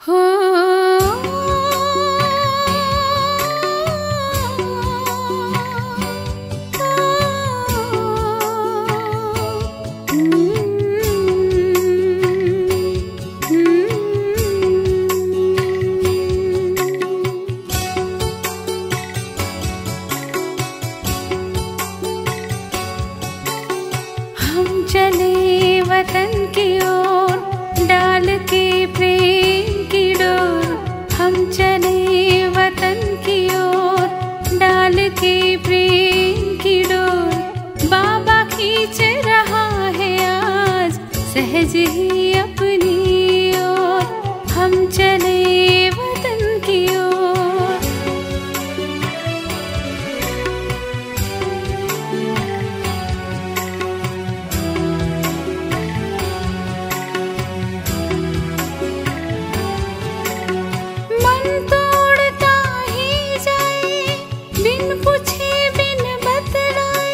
सहज ही अपनी ओर हम चले वतन की ओर। मन तोड़ता ही जाए बिन पूछे बिन बतलाए।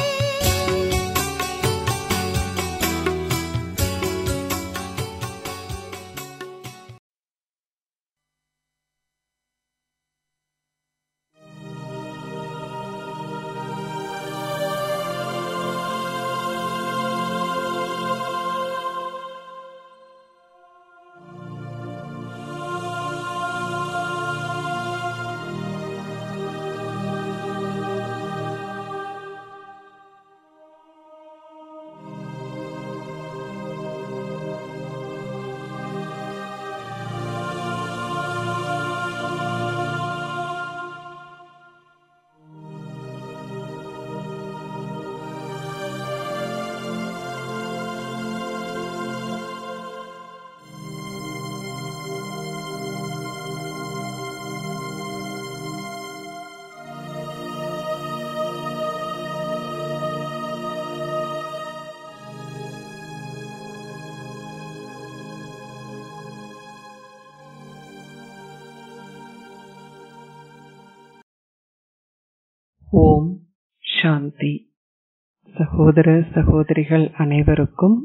ஓம் சாந்தி. சகோதர சகோதரிகள் அனைவருக்கும்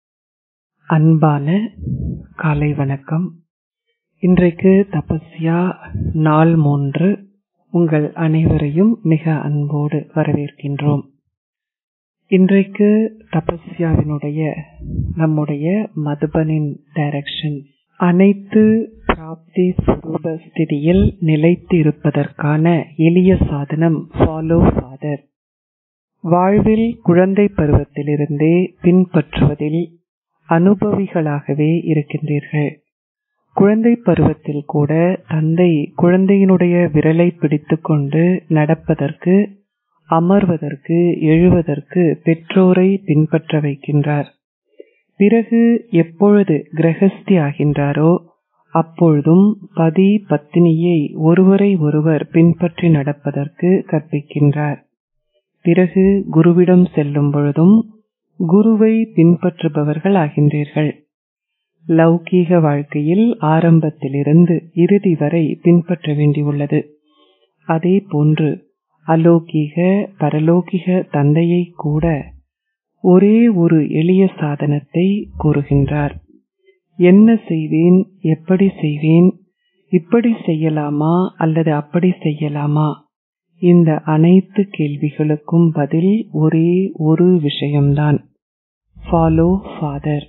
அன்பான காலை வணக்கம். இன்றைக்கு தபஸ்யா நாள் 3. உங்கள் அனைவரையும் மிக அன்போடு வரவேற்கின்றோம். இன்றைக்கு தபஸ்யாவினுடைய நம்முடைய மதுபனின் டைரக்ஷன் அனைத்து பிராப்தி ஸ்வரூப ஸ்திதியில் நிலைத்து இருப்பதற்கான எளிய சாதனம் ஃபாலோ ஃபாதர். வாழ்வில் குழந்தை பருவத்திலிருந்தே பின்பற்றுவதில் அனுபவிகளாகவே இருக்கின்றீர்கள். குழந்தை பருவத்தில் கூட தந்தை குழந்தையினுடைய விரலை பிடித்துக் கொண்டு நடப்பதற்கு, அமர்வதற்கு, எழுவதற்கு பெற்றோரை பின்பற்ற வைக்கின்றார். பிறகு எப்பொழுது கிரகஸ்தி ஆகின்றாரோ அப்பொழுதும் பதி பத்தினியை ஒருவரை ஒருவர் பின்பற்றி நடப்பதற்கு கற்பிக்கின்றார். பிறகு குருவிடம் செல்லும் பொழுதும் குருவை பின்பற்றுபவர்கள் ஆகின்றீர்கள். லௌகீக வாழ்க்கையில் ஆரம்பத்திலிருந்து இறுதி வரை பின்பற்ற வேண்டியுள்ளது. அதே போன்று அலௌகீக பரலோகிக தந்தையை கூட ஒரே ஒரு எளிய சாதனத்தை கூறுகின்றார். என்ன செய்வேன், எப்படி செய்வேன், இப்படி செய்யலாமா அல்லது அப்படி செய்யலாமா, இந்த அனைத்து கேள்விகளுக்கும் பதில் ஒரே ஒரு விஷயம்தான், ஃபாலோ ஃபாதர்.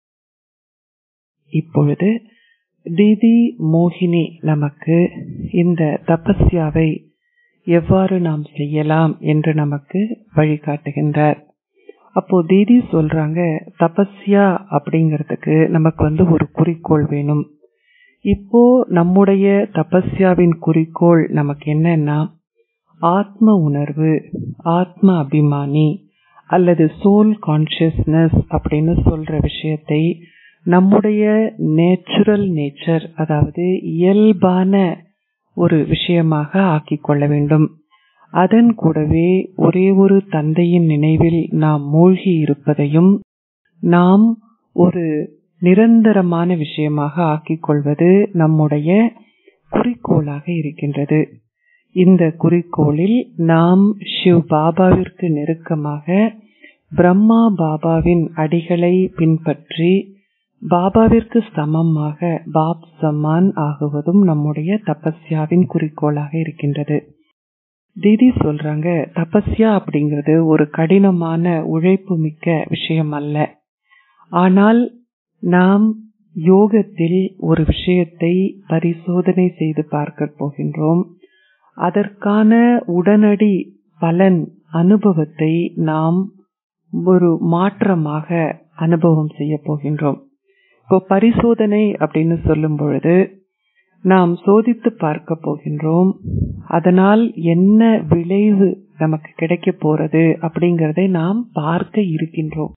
இப்பொழுது தீதி மோகினி நமக்கு இந்த தபஸ்யாவை எவ்வாறு நாம் செய்யலாம் என்று நமக்கு வழிகாட்டுகின்றார். அப்போ தீதி சொல்றாங்க, தபஸ்யா அப்படிங்கிறதுக்கு நமக்கு ஒரு குறிக்கோள் வேணும். இப்போ நம்முடைய தபஸ்யாவின் குறிக்கோள் நமக்கு என்னன்னா, ஆத்ம உணர்வு, ஆத்ம அபிமானி அல்லது சோல் கான்சியஸ்னஸ் அப்படின்னு சொல்ற விஷயத்தை நம்முடைய நேச்சுரல் நேச்சர், அதாவது இயல்பான ஒரு விஷயமாக ஆக்கிக் கொள்ள வேண்டும். அதன் கூடவே ஒரே ஒரு தந்தையின் நினைவில் நாம் மூழ்கி இருப்பதையும் நாம் ஒரு நிரந்தரமான விஷயமாக ஆக்கிக் கொள்வது நம்முடைய குறிக்கோளாக இருக்கின்றது. இந்த குறிக்கோளில் நாம் சிவ் பாபாவிற்கு நெருக்கமாக பிரம்மா பாபாவின் அடிகளை பின்பற்றி பாபாவிற்கு சமமாக பாப் சமான் ஆகுவதும் நம்முடைய தபஸ்யாவின் குறிக்கோளாக இருக்கின்றது. தீதி சொல்றாங்க, தபஸ்யா அப்படிங்கிறது ஒரு கடினமான உழைப்பு மிக்க விஷயம் அல்ல. ஆனால் நாம் யோகத்தில் ஒரு விஷயத்தை பரிசோதனை செய்து பார்க்க போகின்றோம். அதற்கான உடனடி பலன் அனுபவத்தை நாம் ஒரு மாற்றமாக அனுபவம் செய்ய போகின்றோம். இப்போ பரிசோதனை அப்படின்னு சொல்லும் பொழுது நாம் சோதித்து பார்க்க போகின்றோம். அதனால் என்ன விளைவு நமக்கு கிடைக்க போறது அப்படிங்கறதை நாம் பார்க்க இருக்கின்றோம்.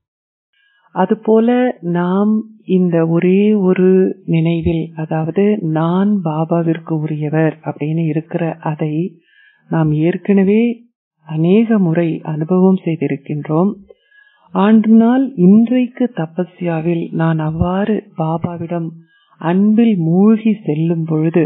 அதுபோல நாம் இந்த ஒரே ஒரு நினைவில், அதாவது நான் பாபாவிற்கு உரியவர் அப்படின்னு இருக்கிற அதை நாம் ஏற்கனவே அநேக முறை அனுபவம் செய்திருக்கின்றோம். ஆனால் இன்றைக்கு தபஸ்யாவில் நான் அவ்வாறு பாபாவிடம் அன்பில் மூழ்கி செல்லும் பொழுது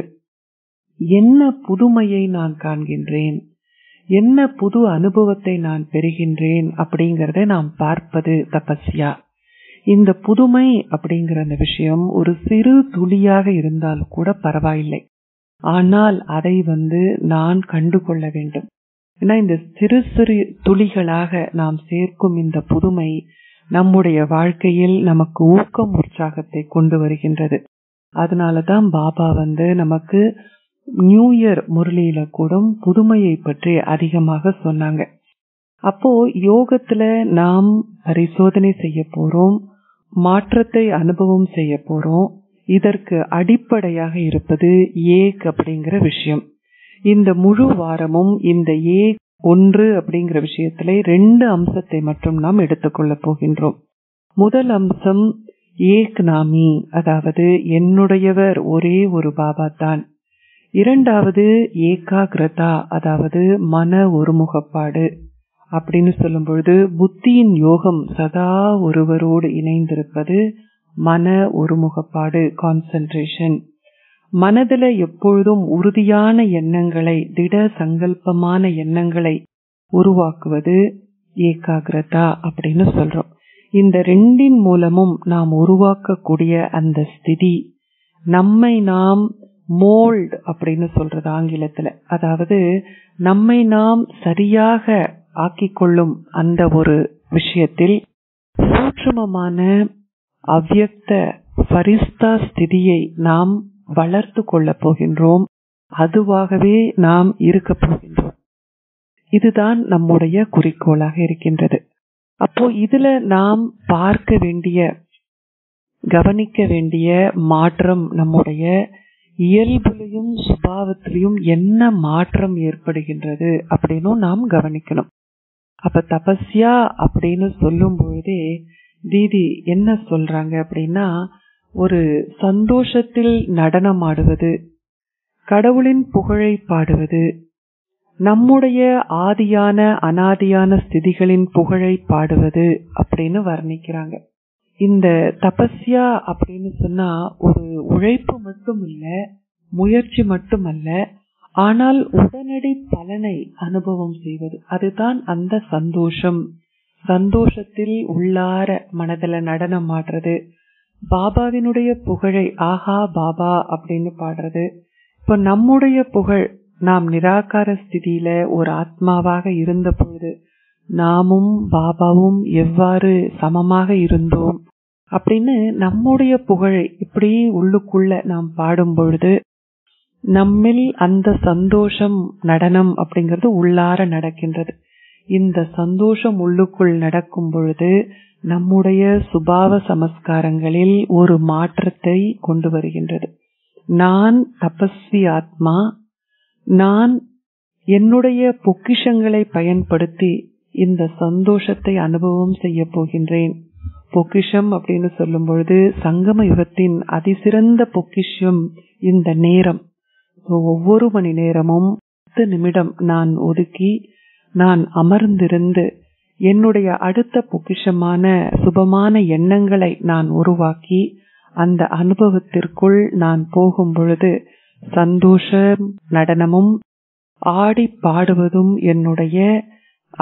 என்ன புதுமையை நான் காண்கின்றேன், என்ன புது அனுபவத்தை நான் பெறுகின்றேன் அப்படிங்கறத நாம் பார்ப்பது தபஸ்யா. இந்த புதுமை அப்படிங்கிற அந்த விஷயம் ஒரு சிறு துளியாக இருந்தால் கூட பரவாயில்லை. ஆனால் அதை நான் கண்டுகொள்ள வேண்டும். ஏன்னா இந்த சிறு சிறு துளிகளாக நாம் சேர்க்கும் இந்த புதுமை நம்முடைய வாழ்க்கையில் நமக்கு ஊக்கம் உற்சாகத்தை கொண்டு வருகின்றது. அதனாலதான் பாபா நமக்கு நியூ இயர் முரளியில கூட புதுமையை பற்றி அதிகமாக சொன்னாங்க. அப்போ யோகத்துல நாம் பரிசோதனை செய்ய போறோம், மாற்றத்தை அனுபவம் செய்ய போறோம். இதற்கு அடிப்படையாக இருப்பது ஏக் அப்படிங்கிற விஷயம். இந்த முழு வாரமும் இந்த ஏக் ஒன்று அப்படிங்கிற விஷயத்திலே 2 அம்சத்தை மட்டும் நாம் எடுத்துக்கொள்ள போகின்றோம். முதல் அம்சம் ஏக் நாமி, அதாவது என்னுடையவர் ஒரே ஒரு பாபா தான். இரண்டாவது ஏகாகிரதா, அதாவது மன ஒருமுகப்பாடு. அப்படின்னு சொல்லும் பொழுது புத்தியின் யோகம் சதா ஒருவரோடு இணைந்திருப்பது மன ஒருமுகப்பாடு, கான்சென்ட்ரேஷன். மனதில் எப்பொழுதும் உறுதியான எண்ணங்களை, திட சங்கல்பமான எண்ணங்களை உருவாக்குவது ஏகாகிரதா அப்படின்னு சொல்றோம். இந்த 2 மூலமும் நாம் உருவாக்கக்கூடிய அந்த ஸ்திதி நம்மை நாம் மோல்ட் அப்படின்னு சொல்றது ஆங்கிலத்துல, அதாவது நம்மை நாம் சரியாக ஆக்கிக்கொள்ளும் அந்த ஒரு விஷயத்தில் சூட்சுமமான அவ்யக்த ஃபரிஸ்தா ஸ்திதியை நாம் வளர்த்து கொள்ள போகின்றோம். அதுவாகவே நாம் இருக்க போகின்றோம். இதுதான் நம்முடைய குறிக்கோளாக இருக்கின்றது. அப்போ இதுல நாம் பார்க்க வேண்டிய, கவனிக்க வேண்டிய மாற்றம், நம்முடைய இயல்புலையும் சுபாவத்திலையும் என்ன மாற்றம் ஏற்படுகின்றது அப்படின்னு நாம் கவனிக்கணும். அப்ப தபஸ்யா அப்படின்னு சொல்லும் பொழுதே தீதி என்ன சொல்றாங்க அப்படின்னா, ஒரு சந்தோஷத்தில் நடனம் ஆடுவது, கடவுளின் புகழை பாடுவது, நம்முடைய ஆதியான அனாதியான ஸ்திதிகளின் புகழை பாடுவது அப்படின்னு வர்ணிக்கிறாங்க. இந்த தபஸ்யா அப்படின்னு சொன்னா ஒரு உழைப்பு மட்டும் இல்ல, முயற்சி மட்டுமல்ல, ஆனால் உடனடி பலனை அனுபவம் செய்வது. அதுதான் அந்த சந்தோஷம். சந்தோஷத்தில் உள்ளார மனதில நடனம் ஆடுறது, பாபாவினுடைய புகழை ஆஹா பாபா அப்படின்னு பாடுறது. இப்ப நம்முடைய புகழ், நாம் நிராகார ஸ்திதியில ஒரு ஆத்மாவாக இருந்த பொழுது நாமும் பாபாவும் எவ்வாறு சமமாக இருந்தோம் அப்படின்னு நம்முடைய புகழை இப்படி உள்ளுக்குள்ள நாம் பாடும் பொழுது நம்மில் அந்த சந்தோஷம் நடனம் அப்படிங்கிறது உள்ளார நடக்கின்றது. இந்த சந்தோஷம் உள்ளுக்குள் நடக்கும் பொழுது நம்முடைய சுபாவ சமஸ்காரங்களில் ஒரு மாற்றத்தை கொண்டு வருகின்றது. நான் தபஸ்வி ஆத்மா, நான் என்னுடைய பொக்கிஷங்களை பயன்படுத்தி இந்த சந்தோஷத்தை அனுபவம் செய்ய போகின்றேன். பொக்கிஷம் அப்படின்னு சொல்லும் பொழுது சங்கம யுகத்தின் அதிசிறந்த பொக்கிஷம் இந்த நேரம். ஒவ்வொரு மணி நேரமும் 10 நிமிடம் நான் ஒதுக்கி நான் அமர்ந்திருந்து என்னுடைய அடுத்த பொக்கிஷமான சுபமான எண்ணங்களை நான் உருவாக்கி அந்த அனுபவத்திற்குள் நான் போகும் பொழுது சந்தோஷ நடனமும் ஆடி பாடுவதும் என்னுடைய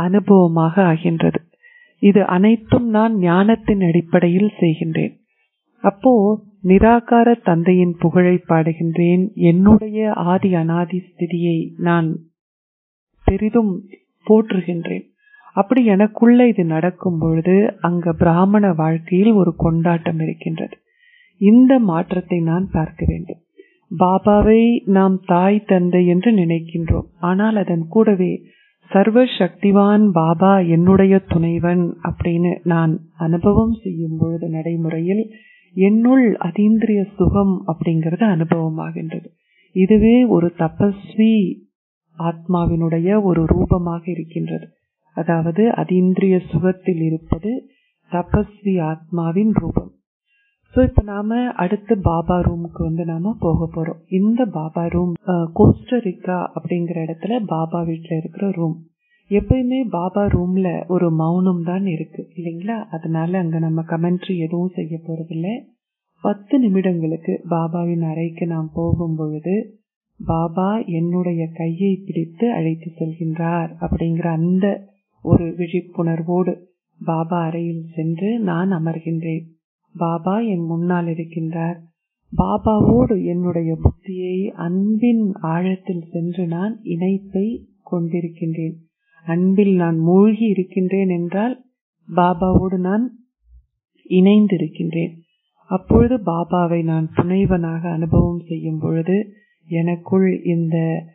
அனுபவமாக ஆகின்றது. இது அனைத்தும் நான் ஞானத்தின் அடிப்படையில் செய்கின்றேன். அப்போ நிராகார தந்தையின் புகழை பாடுகின்றேன். என்னுடைய ஆதி அனாதி ஸ்திதியை நான் பெரிதும் போற்றுகின்றேன். அப்படி எனக்குள்ள இது நடக்கும் பொழுது அங்க பிராமண வாழ்க்கையில் ஒரு கொண்டாட்டம் இருக்கின்றது. இந்த மாற்றத்தை நான் பார்க்க வேண்டும். பாபாவை நாம் தாய் தந்தை என்று நினைக்கின்றோம். ஆனால் அதன் கூடவே சர்வ சக்திவான் பாபா என்னுடைய துணைவன் அப்படின்னு நான் அனுபவம் செய்யும் பொழுது நடைமுறையில் என்னுள் அதீந்திரிய சுகம் அப்படிங்கிறது அனுபவமாகின்றது. இதுவே ஒரு தபஸ்வி ஆத்மாவினுடைய ஒரு ரூபமாக இருக்கின்றது. அதாவது அதீந்திரிய சுகத்தில் இருப்பது தபஸ்வி ஆத்மாவின் ரூபம். சோ இப்ப நாம அடுத்து பாபா ரூமுக்கு நாம போக போறோம். இந்த பாபா ரூம் கோஸ்டரிக்கா அப்படிங்கிற இடத்துல பாபா வீட்டுல இருக்கிற ரூம். எப்பயுமே பாபா ரூம்ல ஒரு மௌனம் தான் இருக்கு இல்லைங்களா? அதனால அங்க நம்ம கமெண்ட்ரி எதுவும் செய்ய போறதில்லை. 10 நிமிடங்களுக்கு பாபாவின் அறைக்கு நாம் போகும் பொழுது பாபா என்னுடைய கையை பிடித்து அழைத்து செல்கின்றார் அப்படிங்கிற அந்த ஒரு விழிப்புணர்வோடு பாபா அறையில் சென்று நான் அமர்கின்றேன். பாபா என் முன்னால் இருக்கின்றார். பாபாவோடு என்னுடைய புத்தியை அன்பின் ஆழத்தில் சென்று நான் இணைப்பை கொண்டிருக்கின்றேன். அன்பில் நான் மூழ்கி இருக்கின்றேன் என்றால் பாபாவோடு நான் இணைந்திருக்கின்றேன். அப்பொழுது பாபாவை நான் துணைவனாக அனுபவம் செய்யும் பொழுது எனக்குள் இந்த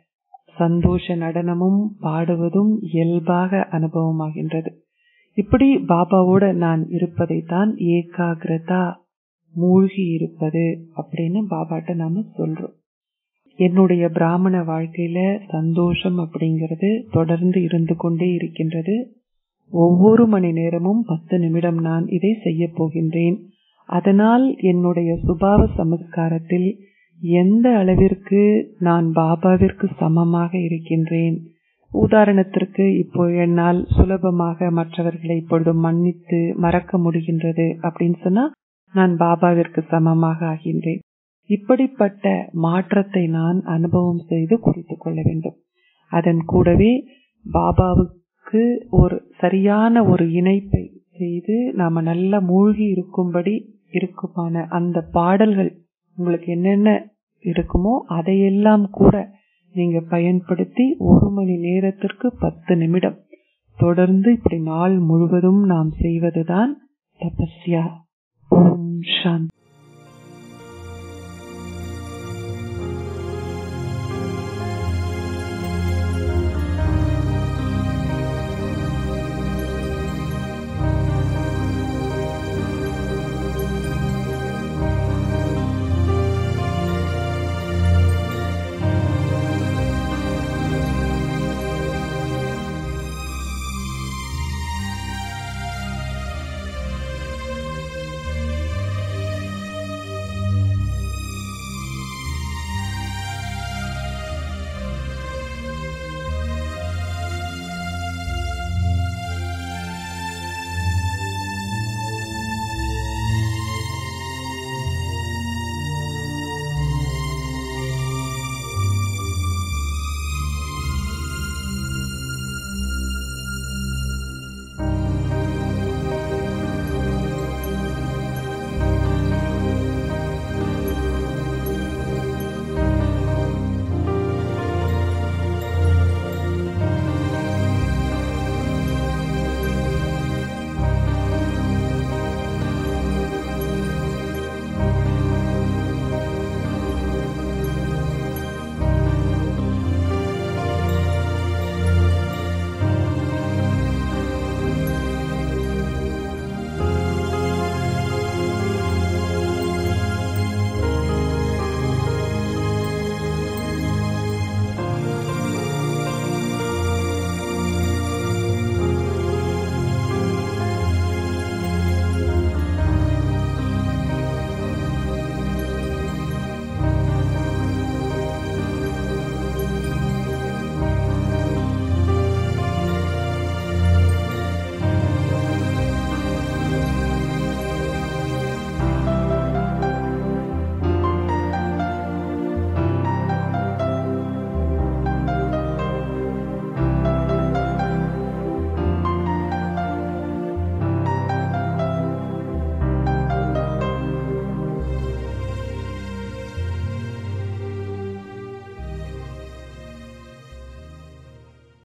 சந்தோஷ நடனமும் பாடுவதும் இயல்பாக அனுபவமாகின்றது. இப்படி பாபாவோட நான் இருப்பதை தான் ஏகாகிரதா, மூழ்கி இருப்பது அப்படின்னு பாபாட்ட நாம சொல்றோம். என்னுடைய பிராமண வாழ்க்கையில சந்தோஷம் அப்படிங்கிறது தொடர்ந்து இருந்து கொண்டே இருக்கின்றது. ஒவ்வொரு மணி நேரமும் 10 நிமிடம் நான் இதை செய்ய போகின்றேன். அதனால் என்னுடைய சுபாவ சமஸ்காரத்தில் எந்த அளவிற்கு நான் பாபாவிற்கு சமமாக இருக்கின்றேன். உதாரணத்திற்கு இப்போ என்னால் சுலபமாக மற்றவர்களை இப்பொழுது மன்னித்து மறக்க முடிகின்றது அப்படின்னு சொன்னா நான் பாபாவிற்கு சமமாக ஆகின்றேன். இப்படிப்பட்ட மாற்றத்தை நான் அனுபவம் செய்து குறித்துக் கொள்ள வேண்டும். அதன் கூடவே பாபாவுக்கு ஒரு சரியான ஒரு இணைப்பை செய்து நாம நல்ல மூழ்கி இருக்கும்படி இருக்குமான அந்த பாடல்கள் உங்களுக்கு என்னென்ன இருக்குமோ அதையெல்லாம் கூட நீங்க பயன்படுத்தி 1 மணி நேரத்திற்கு 10 நிமிடம் தொடர்ந்து இப்படி நாள் முழுவதும் நாம் செய்வதுதான் தபஸ்யா. ஓம் சாந்தி.